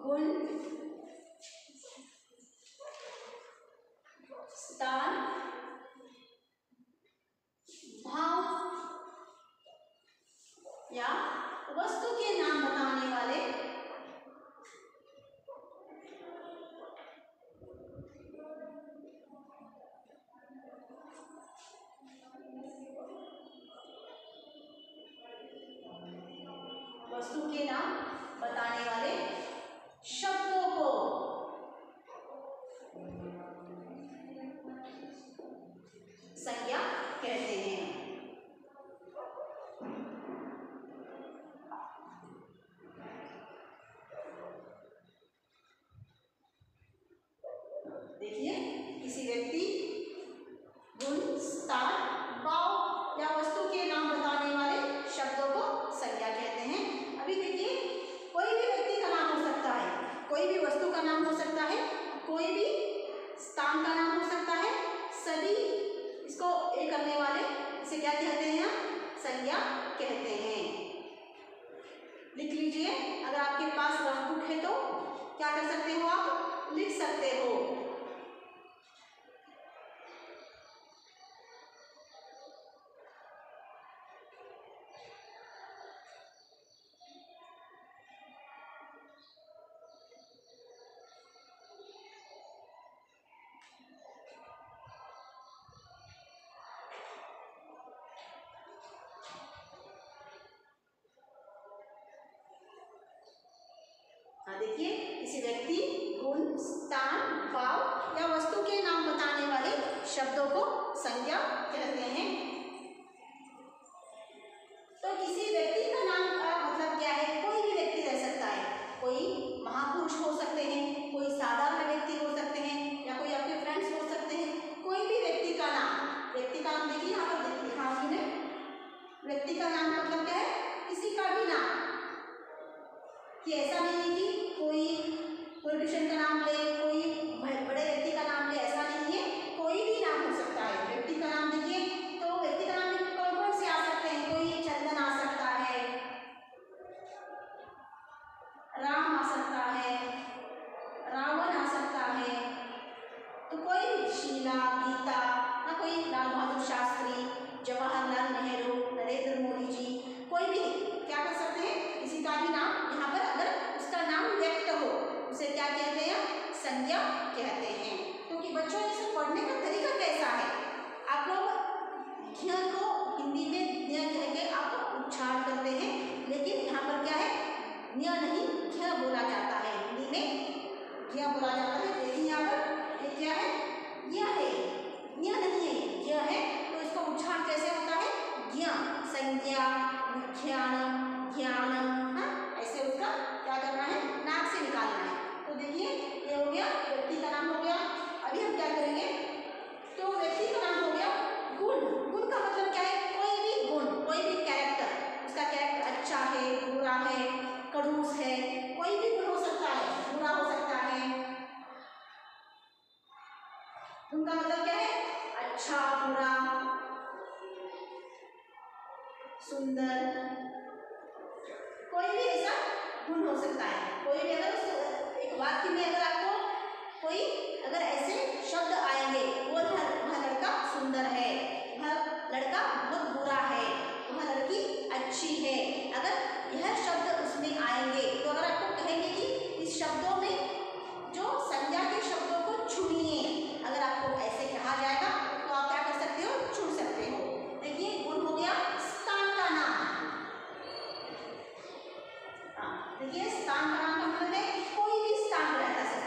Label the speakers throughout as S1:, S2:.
S1: गुण, स्थान, भाव या वस्तु के नाम बताने वाले शब्दों को संज्ञा कहते हैं। देखिए, किसी व्यक्ति, गुण, स्थान, भाव या वस्तु के नाम बताने वाले शब्दों को संज्ञा कहते हैं। अभी देखिए, कोई भी व्यक्ति का नाम हो सकता है, कोई भी वस्तु का नाम हो सकता है, कोई भी स्थान का नाम हो सकता है, सभी इसको एक करने वाले इसे क्या कहते हैं? संज्ञा कहते हैं। लिख लीजिए, अगर आपके पास रफ बुक है तो क्या कर सकते हो, आप लिख सकते हो। देखिए, किसी व्यक्ति, गुण, स्थान, भाव या वस्तु के नाम बताने वाले शब्दों को संज्ञा कहते हैं। तो किसी व्यक्ति का नाम का मतलब क्या है? कोई भी व्यक्ति रह सकता है, कोई महापुरुष हो सकते हैं, कोई साधारण व्यक्ति हो सकते हैं, या कोई आपके फ्रेंड्स हो सकते हैं। कोई भी व्यक्ति का नाम देखिए यहाँ पर लिखा है। व्यक्ति का नाम मतलब क्या है? किसी का भी नाम, कि ऐसा नहीं है कि कोई पॉलिटिशियन का नाम ले, कोई बड़े व्यक्ति का नाम ले, ऐसा नहीं है। कोई भी नाम हो सकता है। व्यक्ति का नाम देखिए, तो व्यक्ति का नाम में कौन कौन से आ सकते हैं? कोई चंदन आ सकता है, राम आ सकता है, रावण आ सकता है, तो कोई शीला, गीता, ना कोई लाल बहादुर शास्त्री, जवाहरलाल नेहरू, नरेंद्र मोदी जी, कोई भी क्या कर सकते हैं? किसी का भी नाम यहाँ पर अगर उसका नाम व्यक्त हो उसे क्या कहते हैं? संज्ञा कहते हैं। क्योंकि बच्चों, इसे पढ़ने का तरीका कैसा है? आप लोग ज्ञ को हिंदी में ज्ञ कह के आप उच्चारण करते हैं, लेकिन यहाँ पर क्या है? ज्ञ नहीं, ज्ञ बोला जाता है। हिंदी में ज्ञ बोला जाता है। देखिए यहाँ पर ये क्या है? ज्ञ है, ज्ञ नहीं है, ज्ञ है। तो इसका उच्चारण कैसे होता है? ज्ञ, संज्ञा, विज्ञानम, ज्ञानम, ऐसे उसका क्या करना है? नाक से निकालना है। तो देखिए, ये हो गया व्यक्ति का नाम हो गया। अभी हम क्या करेंगे? तो व्यक्ति का नाम हो गया गुण। गुण का मतलब क्या है? कोई भी गुण, कोई भी कैरेक्टर, उसका कैरेक्टर अच्छा है, बुरा है, खड़ूस है, कोई भी गुण हो सकता है, बुरा हो सकता है। गुण का मतलब क्या है? अच्छा, बुरा, सुंदर, कोई भी ऐसा गुण हो सकता है। कोई भी अगर एक वाक्य में अगर आपको कोई अगर ऐसे शब्द आएंगे, वो वह लड़का सुंदर है, वह लड़का बहुत बुरा है, वह लड़की अच्छी है, अगर यह शब्द उसमें आएंगे, तो अगर आपको कहेंगे कि इस शब्दों में जो संज्ञा के शब्दों को चुनिए, अगर आपको ऐसे कहा जाएगा तो आप क्या कर सकते हो? चुन सकते हो। देखिए, गुण हो गया स्थान का नाम। देखिए, स्थान का नाम का मतलब है कोई भी स्थान रहता है।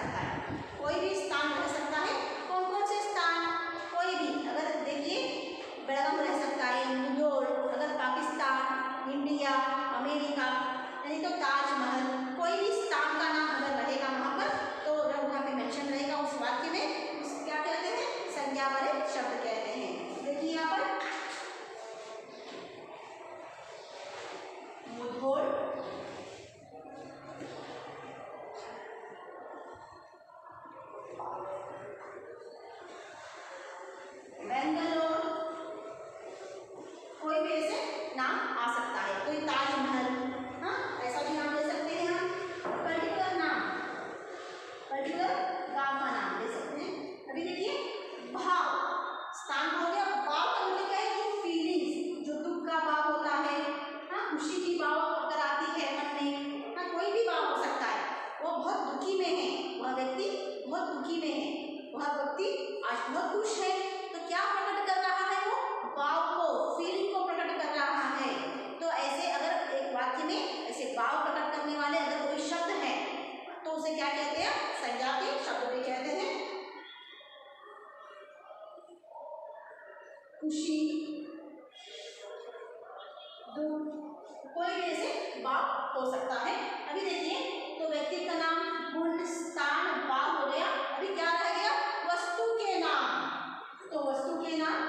S1: हो सकता है। अभी देखिए, तो व्यक्ति का नाम, गुण, स्थान, भाव हो गया। अभी क्या रह गया? वस्तु के नाम। तो वस्तु के नाम,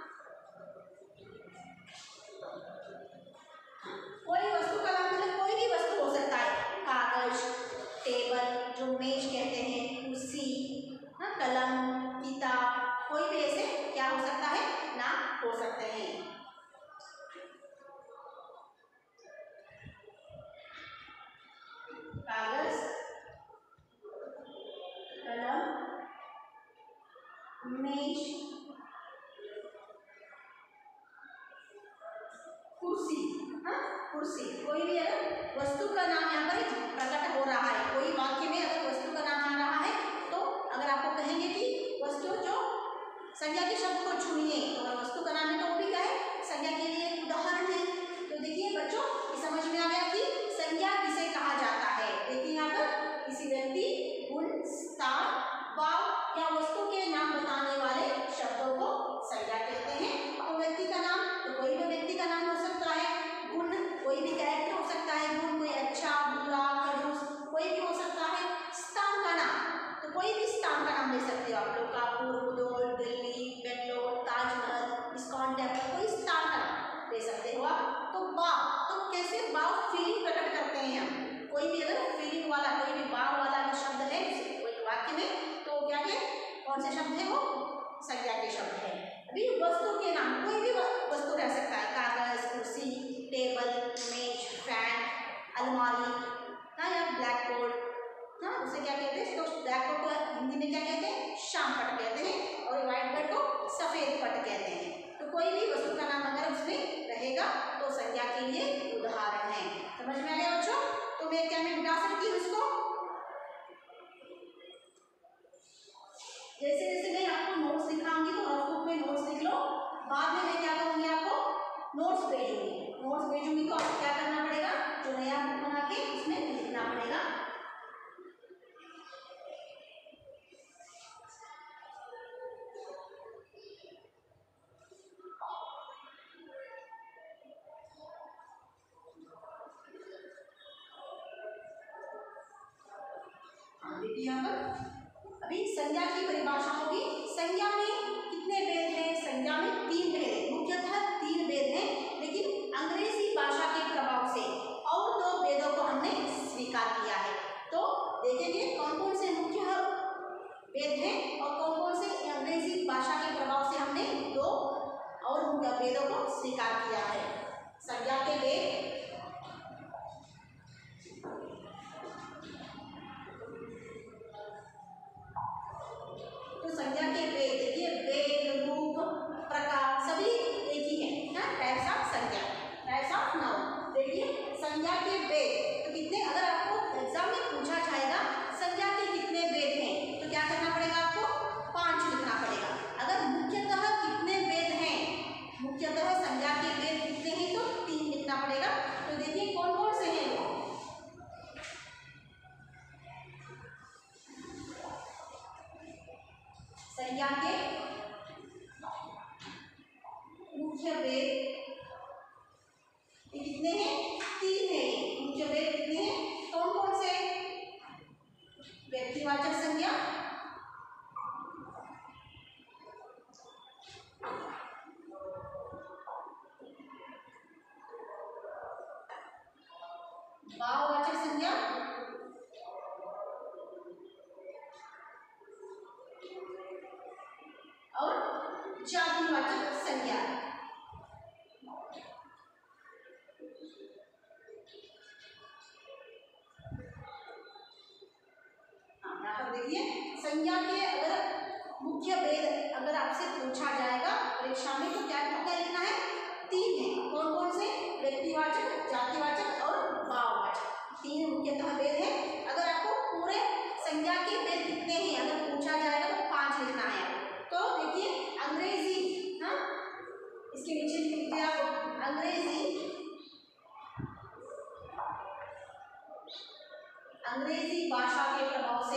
S1: कोई वस्तु का नाम मतलब कोई भी वस्तु हो सकता है। कागज, टेबल जो मेज कहते हैं, कुर्सी, कलम, किताब, कोई भी ऐसे क्या हो सकता है? नाम हो सकते हैं। कागज, कलम, मेज, कुर्सी, कुर्सी, कोई भी अगर वस्तु का नाम यहाँ पर प्रकट हो रहा है, कोई वाक्य में अगर वस्तु का नाम आ रहा है, तो अगर आपको कहेंगे कि वस्तु जो संज्ञा के शब्द को चुनिए, अगर वस्तु का नाम है तो वो भी क्या है? संज्ञा के लिए उदाहरण है। तो देखिए बच्चों, ये समझ में आ गया कि संज्ञा किसे कहा जाता है। देखिए यहाँ पर किसी व्यक्ति, गुण, स्थान, भाव या वस्तु के नाम बताने वाले शब्दों को संज्ञा कहते हैं। तो व्यक्ति का नाम, तो कोई भी व्यक्ति का नाम हो सकता है। गुण, कोई भी कैरेक्टर हो सकता है। गुण कोई अच्छा, बुरा, खड़ूस, कोई भी हो सकता है। स्थान का नाम, तो कोई भी स्थान का नाम ले सकते हो आप लोग। कानपुर, उदौल, दिल्ली, बेंगलोर, ताजमहल, इस्कॉन टेम्पल, कोई स्थान का नाम ले सकते हो आप। तो भाव, तो कैसे भाव फीलिंग प्रकट करते हैं हम। कोई भी अगर फीलिंग वाला, कोई भी भाव वाला अगर शब्द है कोई वाक्य में, तो क्या है? कौन से शब्द है वो? संज्ञा के शब्द है। अभी वस्तु के नाम, कोई भी वस्तु रह सकता है। कागज, कुर्सी, टेबल, मेज, फैन, अलमारी, या ब्लैक बोर्ड, उसे क्या कहते हैं? तो ब्लैक बोर्ड को हिंदी में क्या कहते हैं? श्याम पट कहते हैं, और व्हाइट बोर्ड को सफेद पट कहते हैं। तो कोई भी वस्तु का नाम अगर उसमें रहेगा तो संज्ञा के लिए उदाहरण है। समझ में आ गया बच्चों? तो मैं क्या मैं बता सकती हूँ इसको? जैसे जैसे मैं आपको नोट्स दिखाऊंगी तो रफ बुक में नोट्स लिख लो। बाद में मैं क्या करूंगी? आपको नोट्स भेजूंगी। नोट्स भेजूंगी तो आपको क्या करना पड़ेगा? जो नया बुक बना के उसमें लिखना पड़ेगा। देखिए यहाँ पर अभी संज्ञा की परिभाषा होगी। संज्ञा में कितने भेद हैं? संज्ञा में 3 भेद हैं, मुख्यतः 3 भेद हैं, लेकिन अंग्रेजी भाषा के प्रभाव से और 2 भेदों को हमने स्वीकार किया है। तो देखेंगे कौन कौन से मुख्य भेद हैं और कौन कौन से अंग्रेजी भाषा के प्रभाव से हमने 2 और मुख्य भेदों को स्वीकार किया है। संज्ञा के भेद, तो संज्ञा के भेद देखिए, भेद, रूप, प्रकार सभी एक ही है। टाइप्स ऑफ संज्ञा, टाइप्स ऑफ नाउन। देखिए संज्ञा के भेद तो कितने, अगर आपको एग्जाम में पूछा जाएगा संज्ञा के कितने भेद हैं, तो क्या करना पड़ेगा? आपको 5 लिखना पड़ेगा। अगर मुख्यतः कितने भेद हैं, मुख्यतः संज्ञा के भेद कितने हैं, तो 3 लिखना पड़ेगा। तो देखिए कौन कौन से हैं वो। संज्ञा के मुख्य भेद कितने हैं? 3 हैं। मुख्य भेद कितने हैं? कौन कौन से? व्यक्तिवाचक संज्ञा, भाववाचक संज्ञा, और जातिवाचक संज्ञा। यहाँ पर देखिए संज्ञा के अगर मुख्य भेद अगर आपसे पूछा जाएगा परीक्षा में, तो क्या क्या लिखना है? 3 है। कौन कौन से? व्यक्तिवाचक, जातिवाचक और भाववाचक। 3 मुख्यतः भेद है। अगर आपको पूरे संज्ञा के भेद कितने हैं अगर पूछा जाएगा तो 5 लिखना है। तो देखिए अंग्रेजी, इसके नीचे लिखिए आप अंग्रेजी भाषा के प्रभाव से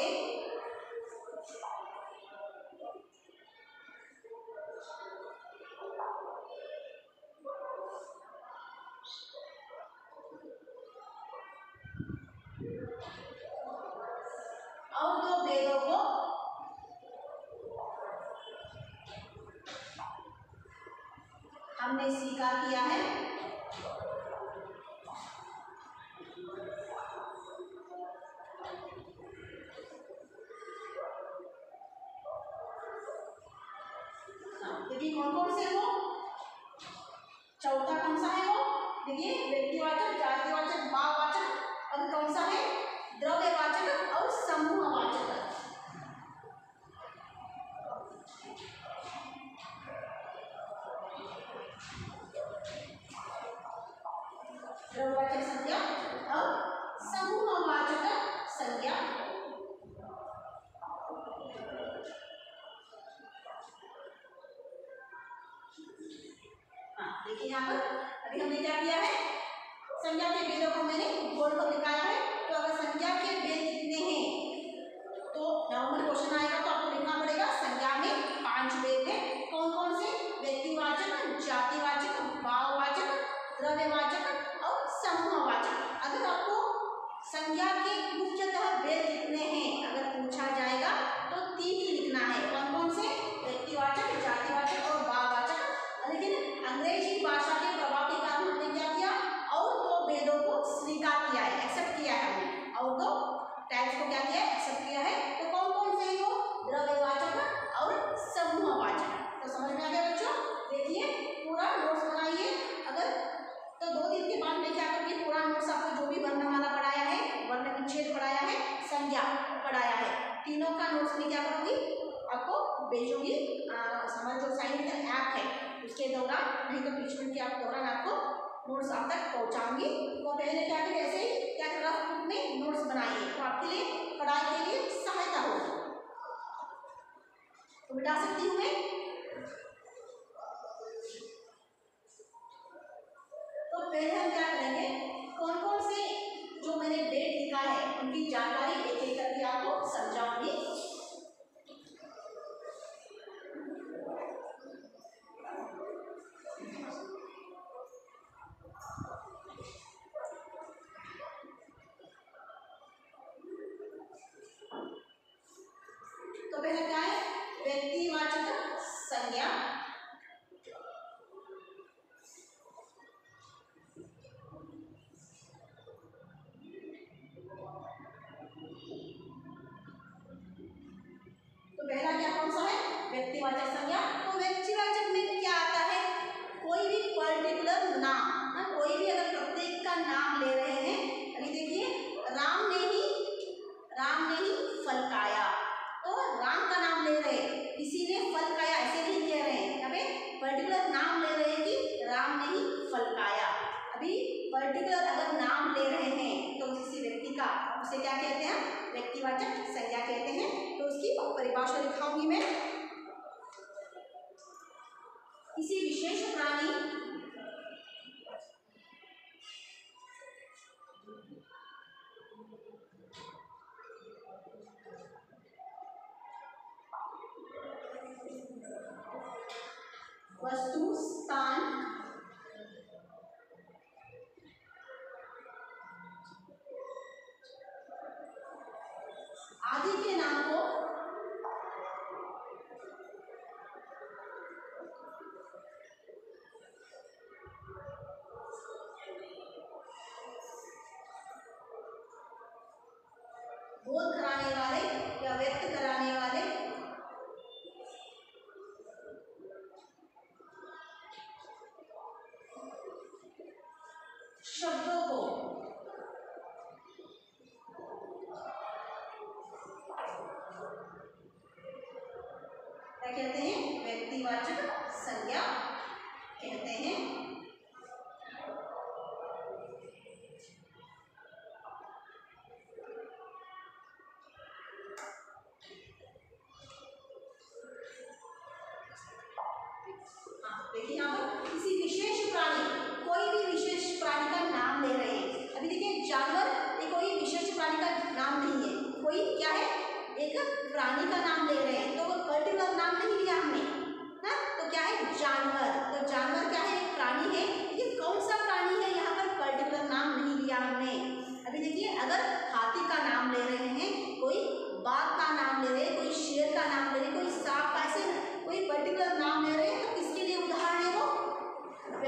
S1: हमने स्वीकार किया है। देखिए कौन कौन से वो, चौथा कौन सा है वो, देखिए व्यक्तिवाचक, जातिवाचक, भाववाचक, अब कौन सा है, द्रव्यवाचक और समूहवाचक। द्रव्यवाचक संज्ञा और समूहवाचक संज्ञा। देखिए यहाँ पर अभी हमने क्या किया है, संज्ञा के भेदों को मैंने बोर्ड पर लिखाया है। तो अगर संज्ञा के भेद कितने हैं तो नॉर्मल क्वेश्चन आएगा तो आपको लिखना पड़ेगा संज्ञा में 5 भेद है। कौन कौन से, व्यक्तिवाचक, जातिवाचक, भाववाचक, द्रव्यवाचक और समूहवाचक। अगर आपको संज्ञा के मुख्यतः भेद कितने हैं अगर पूछा जाएगा तो 3 ही लिखना है। कौन कौन से, व्यक्तिवाचक, जातिवाचक और भाववाचक। लेकिन अंग्रेजी भाषा के प्रभाव के कारण हमने क्या किया, और 2 भेदों को स्वीकार किया है, एक्सेप्ट किया है हमने, और 2 टाइप्स को क्या किया है, एक्सेप्ट किया है। तो कौन कौन से हैं वो, द्रव्यवाचक और समूहवाचक। तो समझ में आ गया बच्चों। देखिए पूरा नोट्स बनाइए, अगर तो 2 दिन के बाद मैं क्या करूँगी, पूरा नोट्स आपको जो भी वर्णमाला पढ़ाया है, वर्ण विच्छेद पढ़ाया है, संज्ञा पढ़ाया है, तीनों का नोट्स में क्या करूँगी आपको भेजूंगी। हमारा जो साइंस का ऐप है उसके दौरान, नहीं तो बीच में के दौरान आपको नोट्स आप तक पहुंचाऊंगी। तो पहले क्या करें, ऐसे ही क्या कर रफ बुक में नोट्स बनाइए तो आपके लिए पढ़ाई के लिए सहायता होगी। तो बिठा सकती हूँ मैं। तो पहले हम क्या करेंगे, कौन कौन से जो मैंने डेट लिखा है उनकी जानकारी एक एक करके आपको समझाऊंगी। तो पहले क्या है, व्यक्तिवाचक संज्ञा, तो पहला क्या कौन सा है, व्यक्तिवाचक संज्ञा। तो व्यक्तिवाचक में क्या आता है, कोई भी पर्टिकुलर नाम, कोई भी अगर प्रत्येक का नाम ले रहे हैं, अभी देखिए राम ने ही फल खाया, तो राम का नाम ले रहे हैं, किसी ने फल खाया ऐसे नहीं कह रहे हैं, यहाँ पे पर्टिकुलर नाम ले रहे हैं कि राम ने ही फल खाया। अभी पर्टिकुलर अगर नाम ले रहे हैं तो किसी व्यक्ति का, उसे क्या कहते हैं, व्यक्तिवाचक संज्ञा कहते हैं। तो उसकी परिभाषा लिखाऊंगी मैं। किसी विशेष प्राणी वस्तु, स्थान, आदि के नाम को बोध कराने वाले या व्यक्त कराने वाले शब्दों को क्या कहते हैं, व्यक्तिवाचक संज्ञा कहते हैं। देखिए यहाँ पर किसी विशेष प्राणी, कोई भी विशेष प्राणी का नाम ले रहे हैं। अभी देखिए जानवर, ये कोई विशेष प्राणी का नाम नहीं है, कोई क्या है, एक प्राणी का नाम ले रहे हैं, तो पर्टिकुलर नाम नहीं लिया हमने, ना, तो क्या है, जानवर। तो जानवर क्या है, एक प्राणी है, लेकिन कौन सा प्राणी है, यहाँ पर पर्टिकुलर नाम नहीं लिया हमने। अभी देखिए अगर हाथी का नाम ले रहे हैं, कोई बाघ का नाम ले रहे हैं, कोई शेर का नाम ले रहे हैं, कोई सांप का, ऐसे कोई पर्टिकुलर नाम ले रहे हैं, तो किसके लिए उदाहरण है वो,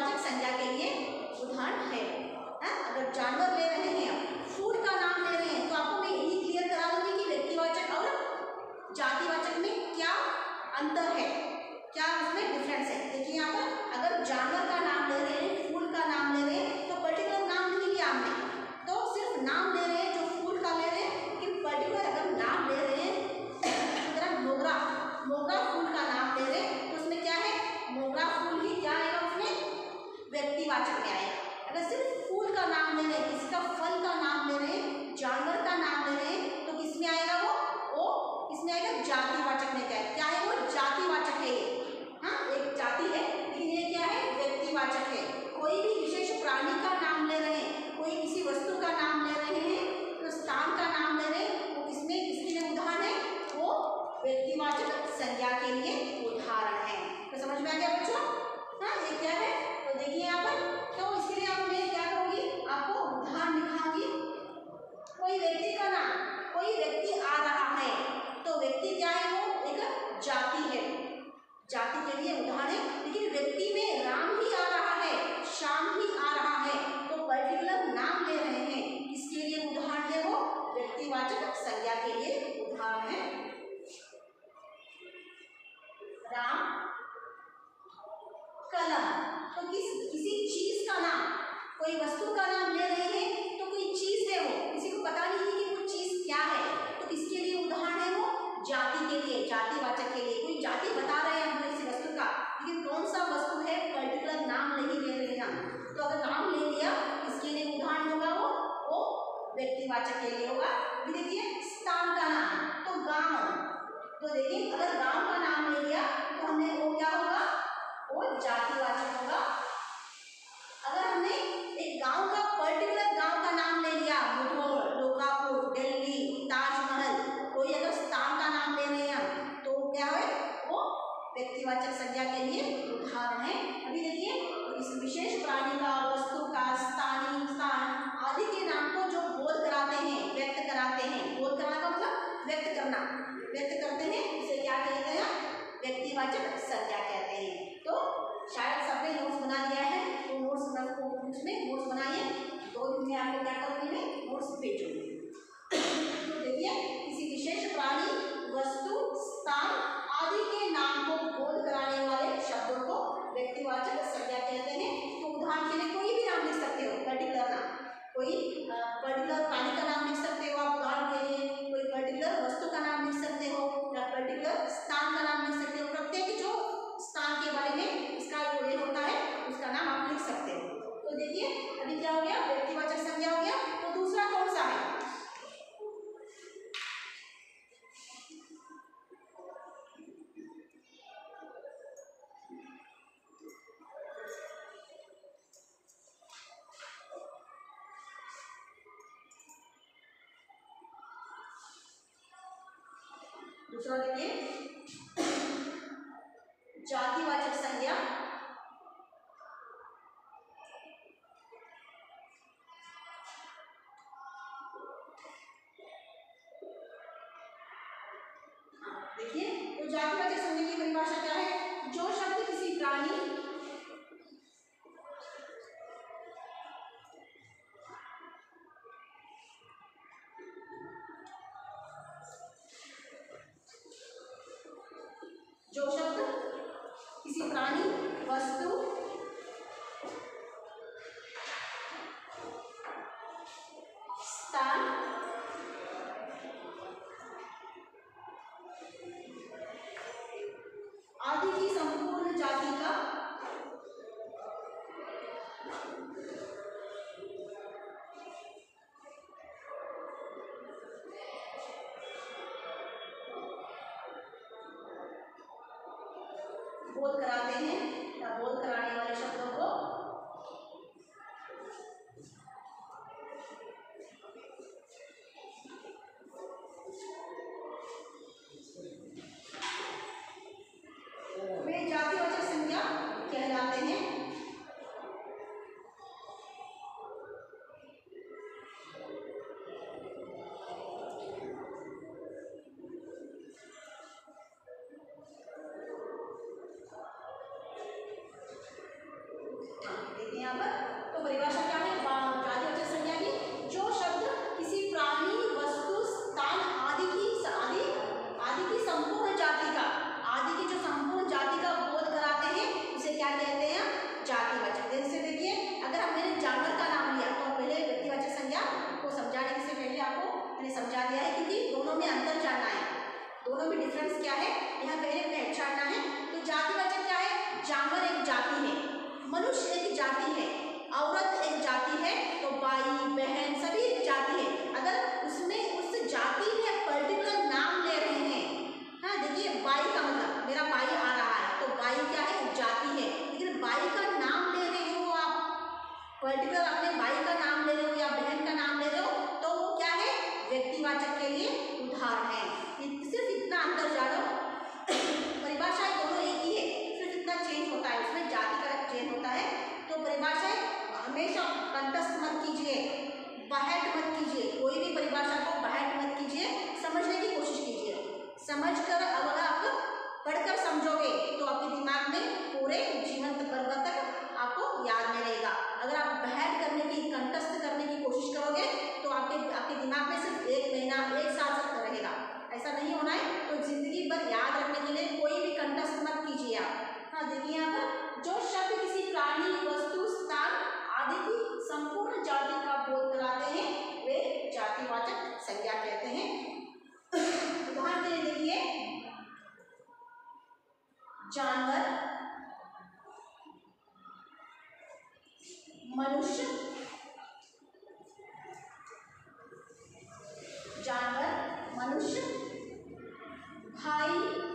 S1: व्यक्तिवाचक संज्ञा के लिए उदाहरण है। अगर जानवर ले रहे हैं, फूड का नाम ले रहे हैं, तो आपको मैं यही क्लियर करा दूंगी कि व्यक्तिवाचक और जातिवाचक में क्या अंतर है, क्या उसमें डिफरेंस है। देखिए यहाँ पर अगर जानवर का नाम ले रहे हैं, फूड का नाम ले रहे हैं, तो पर्टिकुलर नाम नहीं लिया हमने, तो सिर्फ नाम ले रहे हैं जो फूड का ले रहे हैं, कि पर्टिकुलर अगर नाम ले रहे हैं, अगर मोगरा फूल का नाम ले रहे हैं, तो उसमें क्या है, मोगरा फूल ही क्या आएगा, उसमें व्यक्तिवाचक में आएगा। अगर सिर्फ फूल का नाम ले रहे हैं, किसी का फल का नाम ले रहे हैं, जानवर का नाम ले रहे हैं, तो किसमें आएगा वो किसमें आएगा, जातिवाचक में। क्या है वो, जातिवाचक है ये। एक जाति है, लेकिन ये क्या है, व्यक्तिवाचक है। कोई भी विशेष प्राणी का नाम ले रहे हैं, कोई किसी वस्तु का नाम ले रहे हैं, तो स्थान का नाम ले रहे हैं, वो किसके लिए उदाहरण है, वो व्यक्तिवाचक संज्ञा के लिए उदाहरण है। तो समझ में आ गया बच्चों? ये क्या है, तो देखिए यहाँ पर, तो इसके लिए आप मैं क्या करूँगी, आपको उदाहरण दिखाऊंगी। कोई व्यक्ति का नाम, कोई व्यक्ति आ रहा है, तो व्यक्ति क्या है, वो एक जाति है, जाति के लिए उदाहरण है। लेकिन व्यक्ति में राम ही आ रहा है, श्याम ही आ रहा है, तो पर्टिकुलर नाम ले रहे हैं, किसके लिए उदाहरण है, वो व्यक्तिवाचक संज्ञा के लिए उदाहरण है। राम कलम, तो किसी चीज का नाम, कोई वस्तु का नाम ले रहे हैं, तो कोई चीज है वो, किसी को पता नहीं है कि वो चीज क्या है, तो किसके लिए उदाहरण है, वो जाति के लिए, जातिवाचक के लिए। कोई जाति बता रहे हैं हम किसी वस्तु का, लेकिन कौन सा वस्तु है, पर्टिकुलर नाम नहीं ले रहे हैं, तो अगर नाम ले लिया, किसके लिए उदाहरण होगा, वो व्यक्तिवाचक के लिए होगा। अभी देखिए स्थान का नाम, तो गांव, तो देखिए अगर गांव का नाम ले लिया, तो हमने वो क्या होगा, वो जातिवाचक होगा। अगर हमने एक गांव का, पर्टिकुलर गांव का नाम ले लिया, मुधोल, लोकापुर, दिल्ली, ताजमहल, कोई अगर स्थान का नाम ले रहे हैं, तो क्या है, वो व्यक्तिवाचक संज्ञा के लिए उदाहरण है। अभी देखिए इस विशेष प्राणी का, वस्तु का, स्थानीय स्थान आदि के नाम को जो बोध कराते हैं, व्यक्त कराते हैं, बोध कराना का मतलब व्यक्त करना, व्यक्त करते हैं, इसे क्या कहते हैं, व्यक्तिवाचक संज्ञा कहते हैं। तो शायद सबने नोट्स बना लिया है, तो नोट्स में नोट्स बनाइए, 2 दिन में आपको क्या करूँगी, मैं नोट्स भेजूंगी। तो देखिए किसी विशेष प्राणी, वस्तु, स्थान आदि के नाम को बोध कराने वाले शब्दों को व्यक्तिवाचक संज्ञा कहते हैं। तो उदाहरण के लिए कोई भी नाम लिख सकते हो, पर्टिकुलर नाम, कोई पर्टिकुलर प्राणी का नाम लिख सकते हो आप उदाहरण के लिए, कोई पर्टिकुलर वस्तु का नाम लिख सकते हो, या पर्टिकुलर स्थान का नाम लिख सकते हो। प्रत्येक जो स्थान के बारे में इसका जो ये होता है, उसका नाम आप लिख सकते हो। तो देखिए अभी क्या हो गया, व्यक्तिवाचक संज्ञा हो गया। तो दूसरा कौन सा है, दूसरा देखिए जातिवाचक संज्ञा। देखिए तो जातिवाचक संज्ञा की परिभाषा क्या है, जो शब्द किसी प्राणी, जो शब्द किसी प्राणी, वस्तु, स्थान आदि की संपूर्ण जाति का बोध कराते हैं, या बोध कराने वाले शब्दों को वे जातिवाचक संज्ञा कहलाते हैं। है, क्योंकि दोनों में अंतर जानना है, दोनों में डिफरेंस क्या है यहाँ पहले पहचानना है। तो जातिवाचक क्या है, जानवर एक जाति है, मनुष्य एक जाति है, औरत एक जाति है, तो भाई बहन सभी एक जाति है। अगर उसमें उस जाति में पर्टिकुलर नाम ले रहे हैं, हाँ देखिए भाई का मतलब मेरा भाई आ रहा है, तो भाई क्या है, जाति है, लेकिन भाई का नाम ले रहे हो आप, पर्टिकुलर अपने भाई का नाम ले रहे हो या बहन का नाम ले रहे हो, तो वो क्या है, व्यक्तिवाचक के लिए उदाहरण है। सिर्फ इतना अंतर जानो, परिभाषाएं दोनों एक ही है, सिर्फ इतना चेंज होता है, उसमें जाति का चेंज होता है। तो परिभाषाएं हमेशा कंटस्ट मत कीजिए, बाहट मत कीजिए, कोई भी परिभाषा को बाहट मत कीजिए, समझने की कोशिश कीजिए। समझकर अगर आप पढ़कर समझोगे तो आपके दिमाग में पूरे जीवन पर्व तक आपको याद में रहेगा। अगर आप बाहट करने की, कंटस्ट करने की कोशिश करोगे तो आपके दिमाग में सिर्फ 1 महीना 1 साल तक रहेगा, ऐसा नहीं होना है। तो जिंदगी भर याद रखने के लिए कोई भी कंटस्ट मत कीजिए आप। हाँ देखिए यहाँ पर, जो शब्द किसी प्राणी, वस्तु, स्थान आदि की संपूर्ण जाति का बोध कराते हैं वे जातिवाचक संज्ञा कहते हैं। उदाहरण के लिए देखिए, जानवर, मनुष्य, जानवर, मनुष्य, भाई,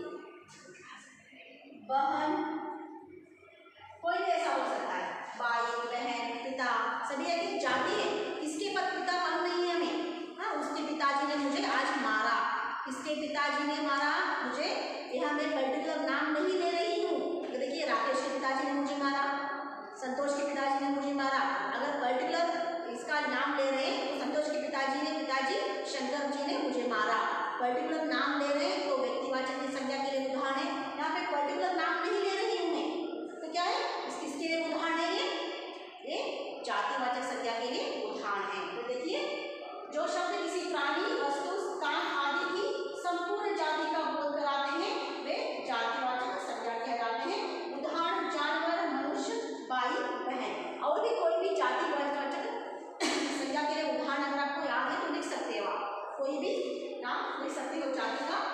S1: बहन, कोई भी ऐसा हो सकता है, भाई बहन, पिता, सभी एक जाति है। किसके पिता मालूम नहीं है हमें, हाँ उसके पिताजी ने मुझे आज मारा, किसके पिताजी ने मारा मुझे, यहाँ मैं पर्टिकुलर नाम नहीं ले रही हूँ। तो देखिए राकेश के पिताजी ने मुझे मारा, संतोष के पिताजी ने मुझे मारा, अगर पर्टिकुलर इसका नाम ले रहे हैं तो संतोष के पिताजी शंकर जी ने मुझे मारा, पर्टिकुलर नाम ले रहे हैं तो व्यक्तिवाचक की संज्ञा के लिए उदाहरण है। यहाँ पे पर्टिकुलर नाम नहीं ले रही हूँ मैं, तो क्या है, किसके लिए उदाहरण है, ये जातिवाचक संज्ञा के लिए उदाहरण है। तो देखिए, जो शब्द किसी प्राणी, वस्तु, स्थान आदि की संपूर्ण जाति का बोध कराते हैं वे जातिवाचक संज्ञा कहलाते हैं। उदाहरण जानवर, मनुष्य, भाई बहन, और भी कोई भी जातिवाचक संज्ञा के लिए उदाहरण अगर आपको याद है तो लिख सकते हो, आप कोई भी नाम लिख सकते हो जाति का।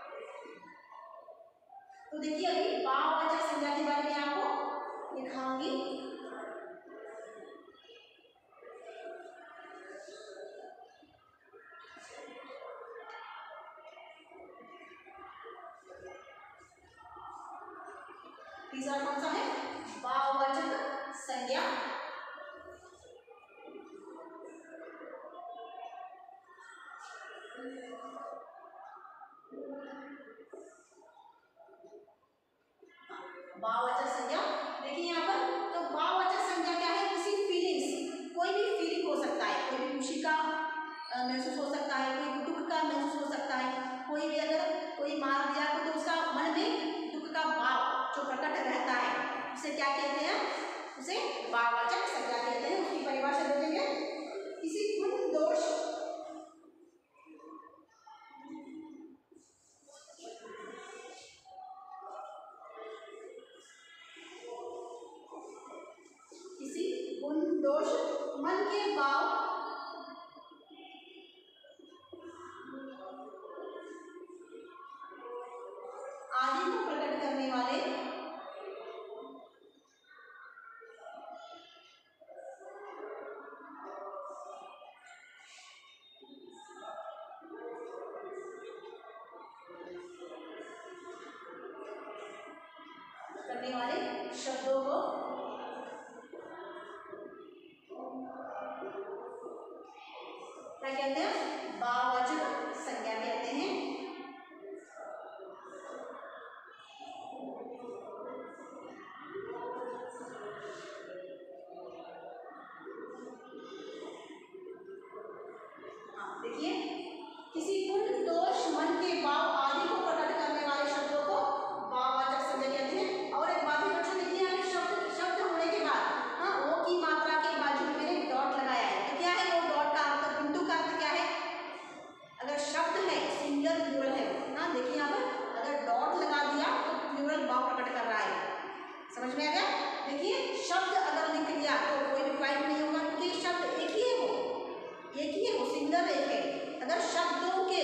S1: तो देखिए अभी भाववाचक संज्ञा के बारे में आपको दिखाऊंगी। तीसरा कौन सा है, भाववाचक संज्ञा। भाववाचक संज्ञा देखिए यहाँ पर, तो भाववाचक संज्ञा क्या है, किसी फीलिंग्स, कोई भी फीलिंग हो सकता है, कोई भी खुशी का महसूस हो सकता है, कोई दुख का महसूस हो सकता है, कोई भी अगर कोई मार दिया तो उसका मन में दुख का भाव जो प्रकट रहता है उसे क्या कहते हैं, उसे भाववाचक संज्ञा कहते हैं। उसकी परिभाषा देखेंगे, किसी गुण दोष, दोष, मन के भाव, आदि को प्रकट करने वाले शब्दों को क्या कहते हैं, भाववाचक संज्ञा कहते हैं। देखिए, किसी गुण दोष मन के भाव आदि को प्रकट करने वाले शब्दों को भाववाचक संज्ञा कहते हैं। और एक बात बच्चों देखिए, यहाँ पे शब्द होने के बाद ओ की मात्रा के बाजू में मैंने डॉट लगाया है, तो क्या है वो डॉट का अर्थ, बिंदु का अर्थ क्या है, अगर शब्द है सिंगल प्लूरल है, हाँ देखिए यहाँ पर अगर डॉट लगा दिया तो प्लूरल भाव प्रकट कर रहा है, समझ में आ गया। देखिए शब्द अगर लिख लिया तो कोई भी पॉइंट नहीं होगा, क्योंकि शब्द एक ही है, वो सिंगल एक है। अगर शब्दों के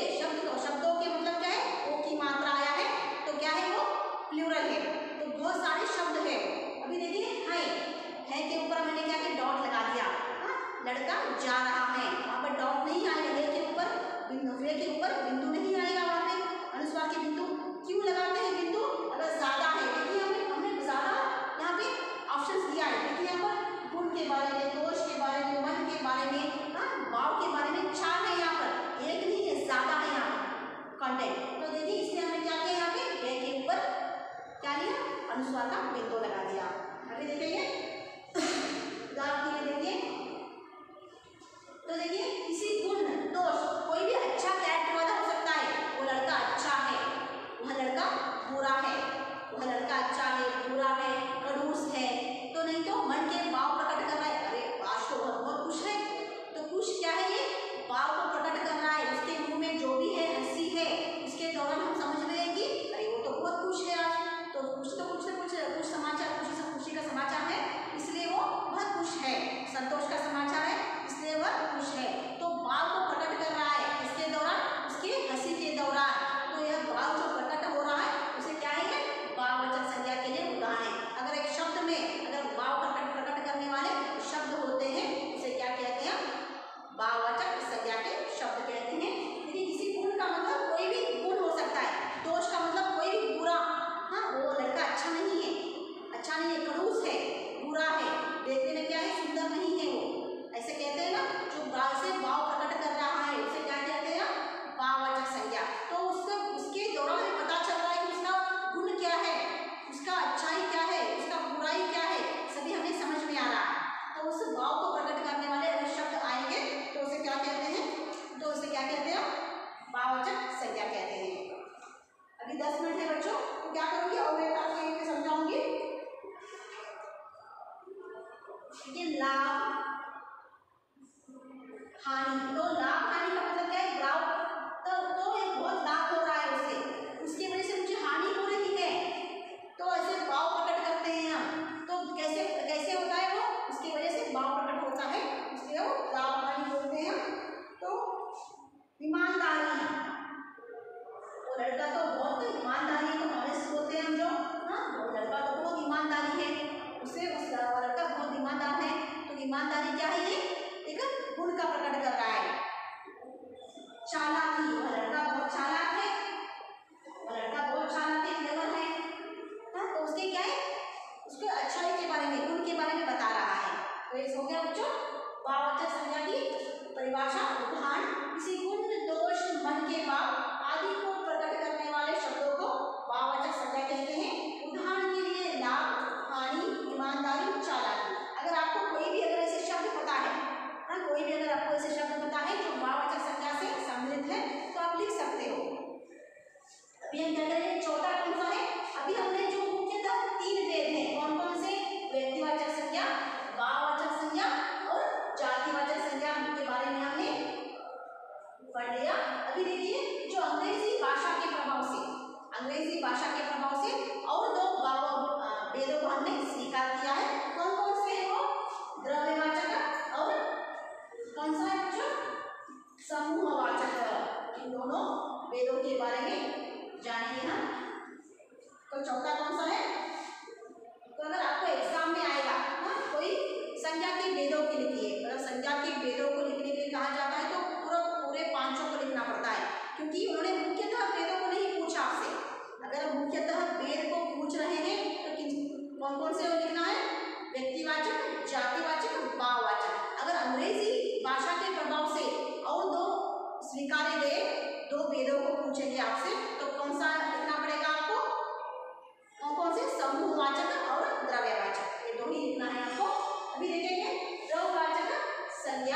S1: वो लड़का तो बहुत ईमानदारी है, तो ऑनेस्ट बोलते हैं हम जो, हाँ वो लड़का तो बहुत ईमानदारी है, उसे उस लड़का बहुत ईमानदार है। तो ईमानदारी क्या है, ये एक गुण का प्रकट कर रहा है। चालाकी, वह लड़का बहुत चालाक है, वह लड़का बहुत चालाक है, क्लेवर है, हाँ तो उसके क्या है, उसके अच्छाई के बारे में, गुण के बारे में बता रहा है। तो ये हो गया बच्चों भाववाचक संज्ञा की परिभाषा। उदाहरण, किसी गुण, दोष, मन के भाव आदि को प्रकट करने वाले शब्दों को भाववाचक संज्ञा कहते हैं। उदाहरण के लिए लाभ, हानि, ईमानदारी, चालाकी। अगर आपको कोई भी अगर ऐसे शब्द पता है, हाँ कोई भी अगर आपको ऐसे शब्द पता है जो भाववाचक संज्ञा से सम्मिलित है तो आप लिख सकते हो। अभी हम क्या करेंगे, चौथा कौन सा है, अभी हमने जो मुख्यतः 3 वेद हैं, कौन कौन से, व्यक्तिवाचक संज्ञा, भाववाचक संज्ञा और जातिवाचक संज्ञा के बारे में हमने पढ़ लिया। अभी देखिए जो अंग्रेजी भाषा के प्रभाव से, अंग्रेजी भाषा के प्रभाव से और 2 वेदों को हमने स्वीकार किया है। कौन कौन से है वो, द्रव्यवाचक और कौन सा है बच्चों, समूहवाचक। इन दोनों वेदों के बारे में जानिए हम। तो चौथा कौन सा है, तो अगर आपको एग्जाम में आएगा, हाँ कोई संज्ञा के वेदों के लिखिए, अगर संज्ञा के वेदों को लिखने के लिए कहा जाता है तो पूरे 500 को लिखना पड़ता है, क्योंकि उन्होंने मुख्यतः वेदों को नहीं पूछा आपसे। अगर मुख्यतः वेद को पूछ रहे हैं तो कौन कौन से लिखना है, व्यक्तिवाचक, जातिवाचक, भाववाचक। अगर अंग्रेजी भाषा के प्रभाव से और 2 स्वीकारे गए 2 वेदों को पूछेंगे आपसे तो कौन सा लिखना पड़ेगा आपको, कौन कौन से, समूहवाचक और द्रव्यवाचक, ये 2 ही लिखना है आपको। अभी देखेंगे द्रव्यवाचक संज्ञा।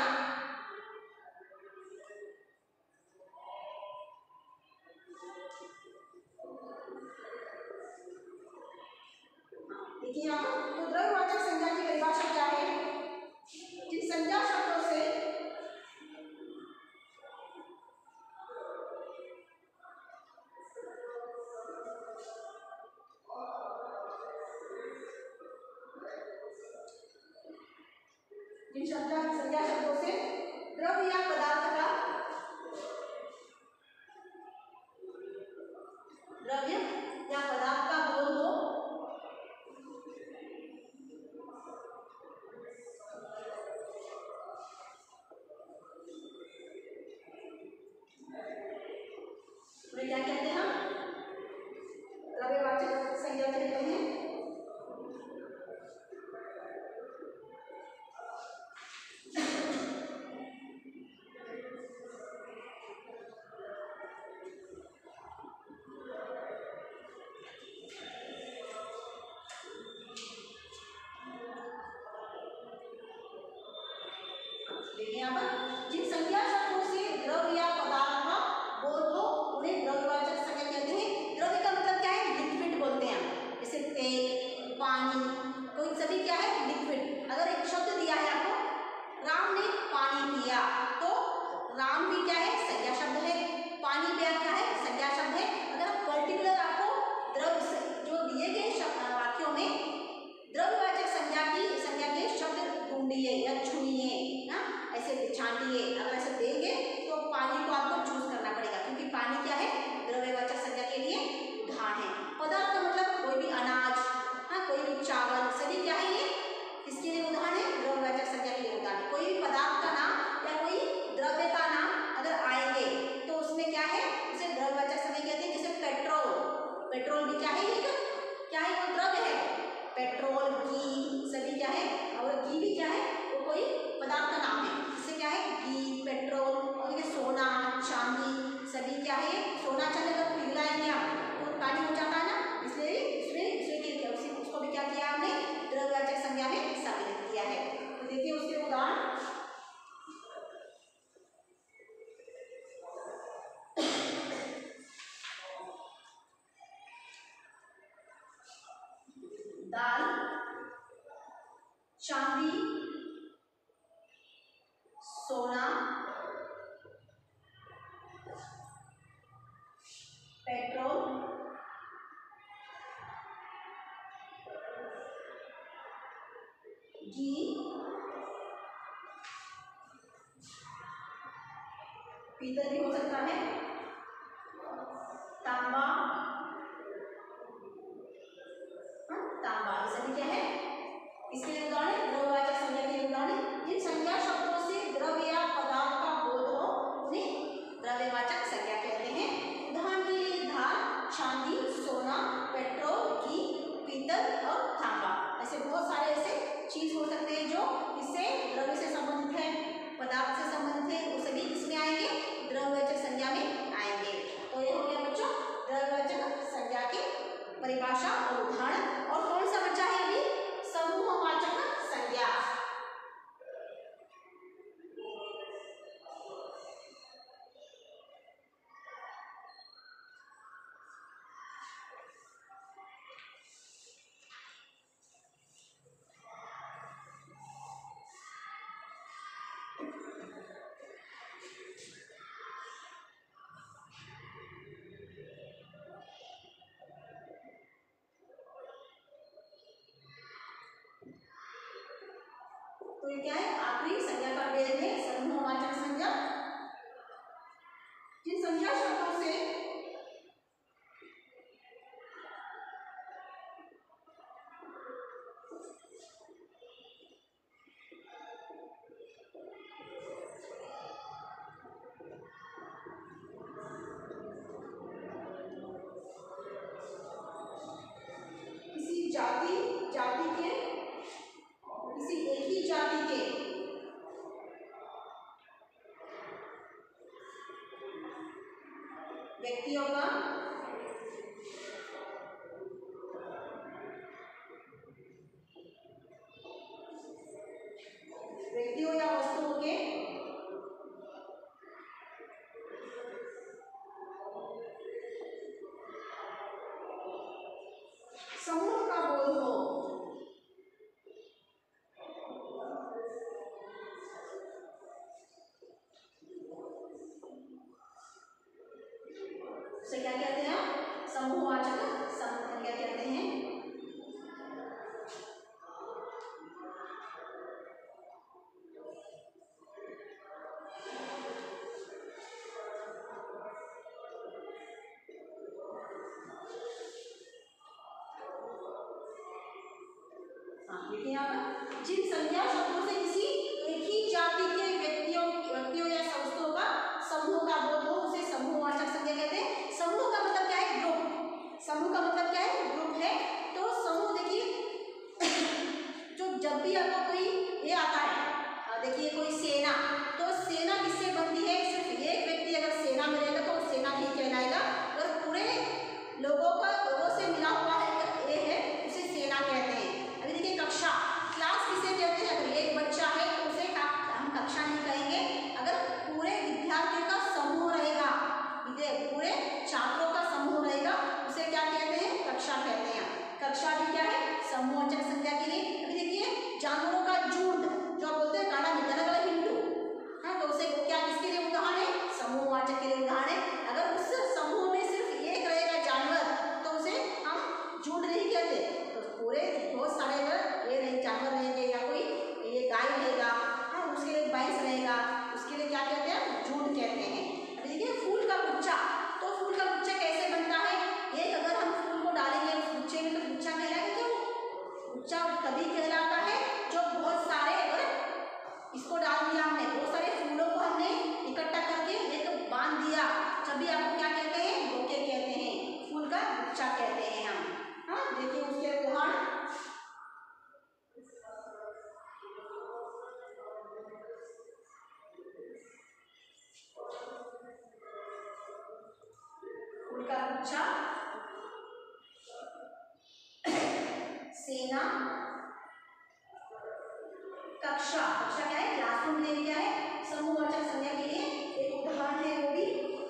S1: देखिए यहाँ तो द्रव्यवाचक संज्ञा की परिभाषा क्या है, जिन संज्ञा शब्दों से संज्ञा शब्दों से द्रव्य या पदार्थ का, द्रव्य या पदार्थ का बोध हो, क्या कहते हैं, द्रव्यवाचक संज्ञा कहते हैं। यहाँ पर जिन संज्ञा शब्दों से द्रव्य या पदार्थ का बोध हो उन्हें द्रव्यवाचक संज्ञा कहते हैं। द्रव्य का मतलब क्या है, लिक्विड बोलते हैं हम, जैसे तेल, पानी, तो इन सभी क्या है, लिक्विड। अगर एक शब्द दिया है आपको, राम ने पानी पिया, तो राम भी क्या है, संज्ञा शब्द है, पानी पिया क्या है, संज्ञा शब्द है। अगर पर्टिकुलर आपको द्रव्य जो दिए गए वाक्यों में द्रव्यवाचक संज्ञा के शब्द ढूंढिए या चुनिए, ना ऐसे छांटिए, अगर ऐसे देंगे तो पानी को आपको चूज करना पड़ेगा, क्योंकि पानी क्या है, द्रव्यवाचक संज्ञा के लिए उदाहरण है। पदार्थ का मतलब कोई भी अनाज, हाँ कोई भी चावल, सभी क्या है, ये किसके लिए उदाहरण है, द्रव्यवाचक संज्ञा के लिए उदाहरण है। कोई भी पदार्थ का नाम या कोई द्रव्य का नाम अगर आएंगे तो उसमें क्या है, उसे द्रव्यवाचक संज्ञा कहते हैं। जैसे पेट्रोल, पेट्रोल भी क्या है, क्या है, वो द्रव्य है। पेट्रोल, घी, सभी क्या है, और घी भी क्या है, वो कोई पदार्थ का नाम है। इससे क्या है, घी, पेट्रोल, और ये सोना, चांदी, सभी क्या है, सोना चांदी अगर पिघलाएंगे आप तो पानी हो जाता है ना, इसलिए उसको भी क्या किया हमने, द्रव्यवाचक संज्ञा में सम्मिलित किया है। तो देखिए उसके उदाहरण, दाल, चांदी, सोना, पेट्रोल, घी, पीतल भी हो सकता है, तांबा, तो ये क्या है, आखिरी संज्ञा का भेद है समूहवाचक संज्ञा। जिन संज्ञा शब्दों से किसी जाति के किसी एक ही जाति के व्यक्तियों का व्यक्तियों या वस्तुओं के समूह का बोध हो, उसे क्या कहते हैं, समूहवाचक संज्ञा क्या कहते हैं। देखिए यहाँ पर जिन संज्ञा शब्दों से किसी एक ही जाति के व्यक्तियों या वस्तुओं का समूह का बोध हो उसे समूहवाचक संज्ञा कहते हैं। समूह का मतलब क्या है, ग्रुप। समूह का मतलब क्या है, ग्रुप है। तो समूह देखिए जो जब भी आपको कोई ये आता है, देखिए कोई सेना, तो सेना किससे बनती है, सिर्फ एक व्यक्ति अगर सेना में रहेगा तो सेना ही कहलाएगा। और पूरे लोगों से मिला हुआ है ये है उसे सेना कहते हैं। अभी देखिए कक्षा, क्लास किसे कहते हैं, अगर एक बच्चा है तो उसे हम कक्षा नहीं कहेंगे। अगर पूरे विद्यार्थियों का समूह रहेगा, पूरे छात्रों का समूह रहेगा, उसे क्या कहते हैं, कक्षा कहते हैं। कक्षा भी क्या है, समूहवाचक संज्ञा के लिए। अभी देखिए जानवरों का झुंड जो बोलते हैं काला मित्र वाला हिंदू, हाँ, तो उसे क्या किसके लिए उदाहरण है, समूहवाचक के लिए उदाहरण है। अगर उस समूह में सिर्फ एक रहेगा जानवर तो उसे हम झुंड नहीं कहते। तो पूरे बहुत सारे अगर ये नहीं जानवर रहेंगे या कोई ये गाय रहेगा, हाँ, उसके लिए भैंस रहेगा, उसके लिए क्या कहते हैं, झुंड कहते हैं। अभी देखिए फूल का गुच्छा, तो फूल का गुच्छा कैसे बनता है, एक अगर हम फूल को डालेंगे उस गुच्छे में तो गुच्छा कहलाएगा। क्यों, गुच्छा तभी कहलाता है जो बहुत सारे, अगर इसको डाल दिया हमने, बहुत सारे फूलों को हमने इकट्ठा करके एक बांध दिया, तभी आपको क्या कहते हैं, बोके कहते हैं, फूल का गुच्छा कहते हैं हम। हाँ, देखिए उसके उदाहरण, फूल का गुच्छा, सेना, कक्षा। कक्षा क्या है, क्लासरूम में क्या है, समूहवाचक संज्ञा के लिए एक उदाहरण है वो भी।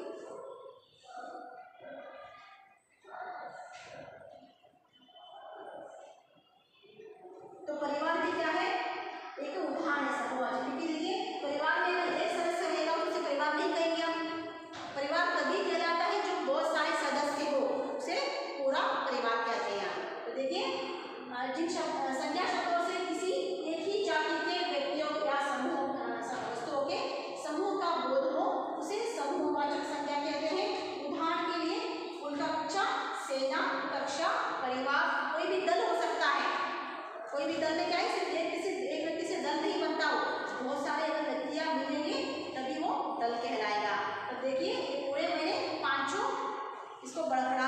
S1: तो परिवार भी क्या है, एक उदाहरण है समूहवाचक। क्योंकि देखिए परिवार में अगर एक सदस्य रहेगा तो उसे परिवार नहीं कहेंगे हम। परिवार तभी कहलाता है जो बहुत सारे सदस्य हो, उसे पूरा परिवार कहते हैं। तो देखिए जिन संज्ञा शब्दों से किसी एक ही जाति के व्यक्तियों या समूह वस्तुओं के समूह का बोध हो उसे समूहवाचक संज्ञा कहते हैं। उदाहरण के लिए फूल का गुच्छा, सेना, कक्षा, परिवार। कोई भी दल हो सकता है, कोई भी दल में क्या है, सिर्फ एक व्यक्ति से दल नहीं बनता हो, बहुत सारे अगर व्यक्तियां मिलेंगे तभी वो दल कहलाएगा। तो देखिए पूरे मैंने पांचों इसको बढ़ा